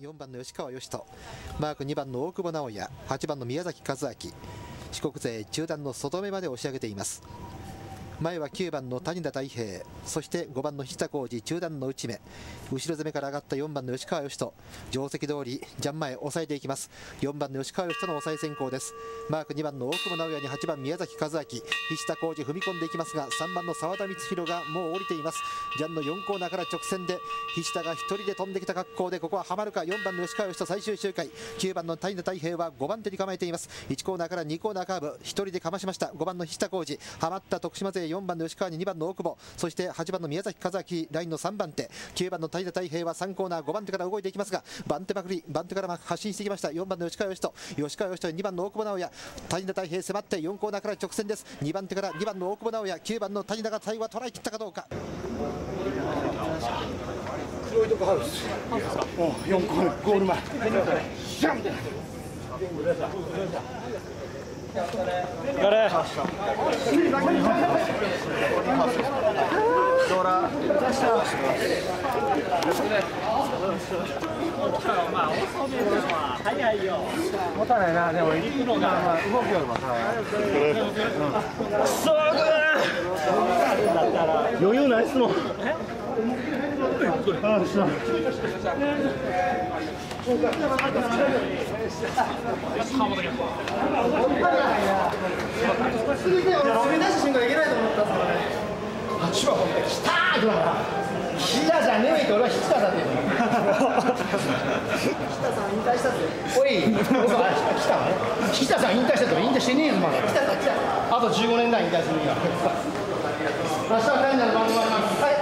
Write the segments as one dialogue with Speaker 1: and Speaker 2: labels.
Speaker 1: 4番の吉川義人、マーク2番の大久保直也、8番の宮崎和明、四国勢中段の外目まで押し上げています。前は9番の谷田大平、そして5番の菱田浩二、中段の内目、後ろ攻めから上がった4番の吉川義人、定石通りジャン前抑えていきます。4番の吉川義人の抑え先行です。マーク2番の大久保直也に8番宮崎和明、菱田浩二踏み込んでいきますが、3番の澤田光弘がもう降りています。ジャンの4コーナーから直線で菱田が1人で飛んできた格好で、ここははまるか。4番の吉川義人最終周回、9番の谷田大平は5番手に構えています。1コーナーから2コーナーカーブ1人でかましました。5番の菱田浩二、はまった徳島勢4番の吉川に2番の大久保、そして8番の宮崎和明ラインの3番手、9番の谷田大平は3コーナー5番手から動いていきますが、番手まくり、番手から発進してきました。4番の吉川義人、吉川義人に2番の大久保直也、谷田大平迫って4コーナーから直線です。2番手から2番の大久保直也、9番の谷田が最後は捉え切ったかどうか。
Speaker 2: 黒いとこハウス。4コーナーゴール前。シャンみたいな。
Speaker 3: やれ。
Speaker 2: ドラ。
Speaker 3: まあ遅めでも早いよ。
Speaker 2: 持たないな、でも行くのが動きよりもさ。余裕ないっすもん。ああ、そう。ロビンダッシュしんがいけないと思ったんですからね。8番来たーって言うから菱田じゃねえって俺は菱田だって言うの。菱田さん引退したぜ。おい、菱田さん引退したって引退してねえよまだ。あと15年代引退するんだ。明日は帰んなら番組あります。はい。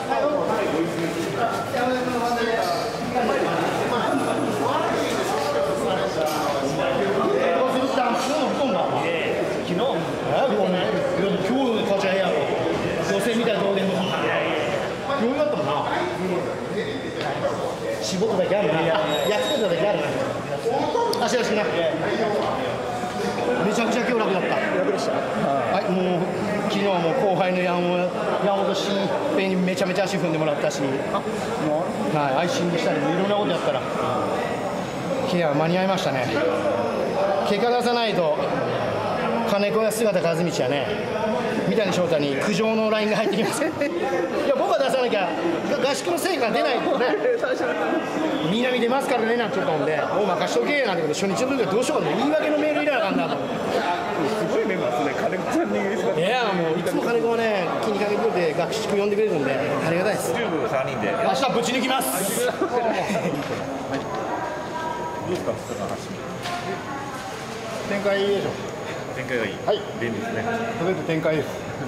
Speaker 2: 絞っただけあるな。焼きただけあるな。足な。めちゃくちゃ今日楽だった。楽でした。はい、もう昨日も後輩の山本新平にめちゃめちゃ足踏んでもらったし、はい、アイシングしたりもいろんなことやったら、ケア間に合いましたね。結果出さないと金子や姿和道はね、三谷翔太に苦情のラインが入ってきます。いや僕は出さなきゃ合宿の成果が出ないとね。南出ますからねなんて言ったもんで、お任しとけなんてこと初日の時はどうしようかね、言い訳のメール入れなあかんなと思って。
Speaker 3: すごいメンバーですね。金子さんに
Speaker 2: いやもういつも金子はね気にかけてくれて合宿呼んでくれるんでありがたいです。
Speaker 3: チューブ3人で。
Speaker 2: 明日ぶち抜きます。
Speaker 3: どうですか、普通の話。
Speaker 2: 展開いいでしょ。
Speaker 3: 展開がいい。
Speaker 2: はい。
Speaker 3: 便利ですね。
Speaker 2: とりあえず展開です。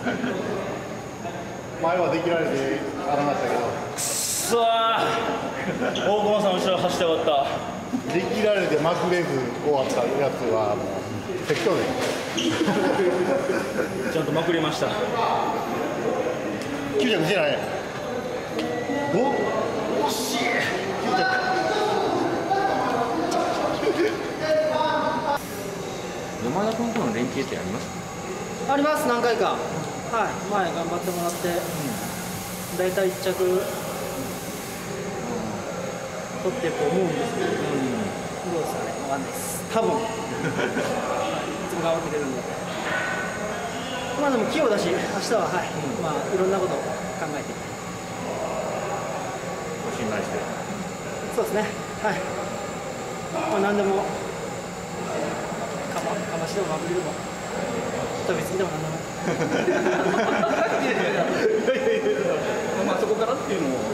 Speaker 2: 前はできられてあれましたけど。
Speaker 3: くそー。大久保さん後ろ走って終わった。
Speaker 2: できられてまくれず終わったやつはもう適当で。
Speaker 3: ちゃんとまくりました。
Speaker 2: 9着じゃない。惜しい。9着。
Speaker 4: 山田君との連携ってあります？
Speaker 5: あります、何回か。はい、前頑張ってもらって、だいたい1着取ってると思うんですけど、どうですかね、わかんないです。多分いつも頑張ってくれるんで。まあでも器用だし、明日ははい、まあいろんなことを考えて。
Speaker 3: 信頼して。
Speaker 5: そうですね。はい。まあ何でもかましでもまくりでも、飛びつきでも何でも。
Speaker 3: まあそこからっていうのも。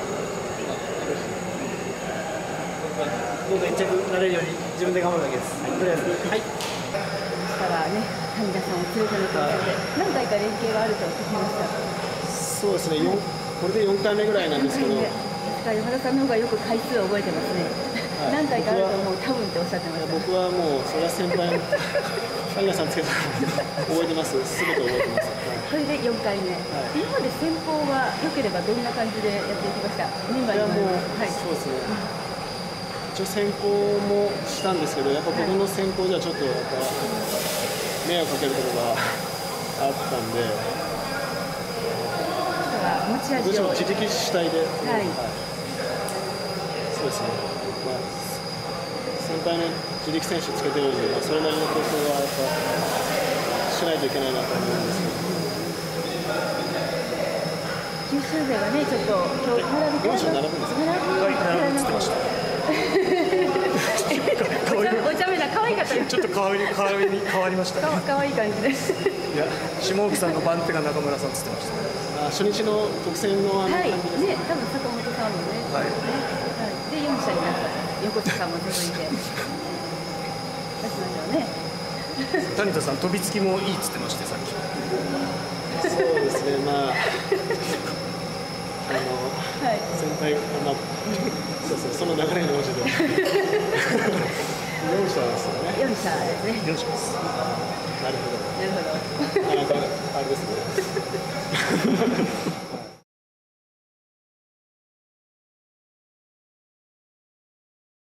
Speaker 5: どんどん1着なれるように自分で頑張るだけです。とりあえず。はい。
Speaker 6: からね、谷田さんを連れてのところで何回か連携があると聞きました。
Speaker 5: そうですね。これで4回目ぐらいなんですけど。
Speaker 6: 山田さんの方がよく回数を覚えてますね。何回かあると思う、多分っておっしゃってました。
Speaker 5: 僕はもうそれは先輩の谷田さんつけた覚えてます。すべて覚えてます。
Speaker 6: これで4回目。今まで先方は良ければどんな感じでやっていきました。メンバーにも。はい。そうですね。
Speaker 5: 一応先行もしたんですけど、やっぱ僕の先行じゃちょっとやっぱ迷惑かけるところがあったんで。
Speaker 6: 持ち味を。
Speaker 5: どうしても自力主体で。
Speaker 6: はい。
Speaker 5: そうですね。まあ
Speaker 7: 先輩の自力選手つけてるんで、それなりの競争はやっぱしないといけないなと思うんですけど。
Speaker 6: 九州勢はね、ちょっと今日並び
Speaker 7: 4社並ぶんですか？
Speaker 3: 並ぶって言ってました。
Speaker 6: お茶目な可愛かったです。
Speaker 3: ちょっと変わりましたね。
Speaker 6: 可愛い感じです。
Speaker 3: いや、下奥さんの番手が中村さんって言ってました。
Speaker 7: 初日の特選の
Speaker 6: はい、ね、
Speaker 7: 感じですか？
Speaker 6: 多分坂本さんもね。
Speaker 3: はい
Speaker 6: はい。で4社になった。横田さんも続いて。出しましょうね。
Speaker 3: 谷田さん飛びつきもいいっつってましたさっき。
Speaker 7: そうですね、まあ、
Speaker 6: はい。
Speaker 7: 先輩、まあ、そうですね、その流れに応じて、4社ですよね。
Speaker 6: 4社ですね。
Speaker 3: よろしくです。
Speaker 7: なるほど。
Speaker 6: なるほど。
Speaker 7: なかなかあれですね。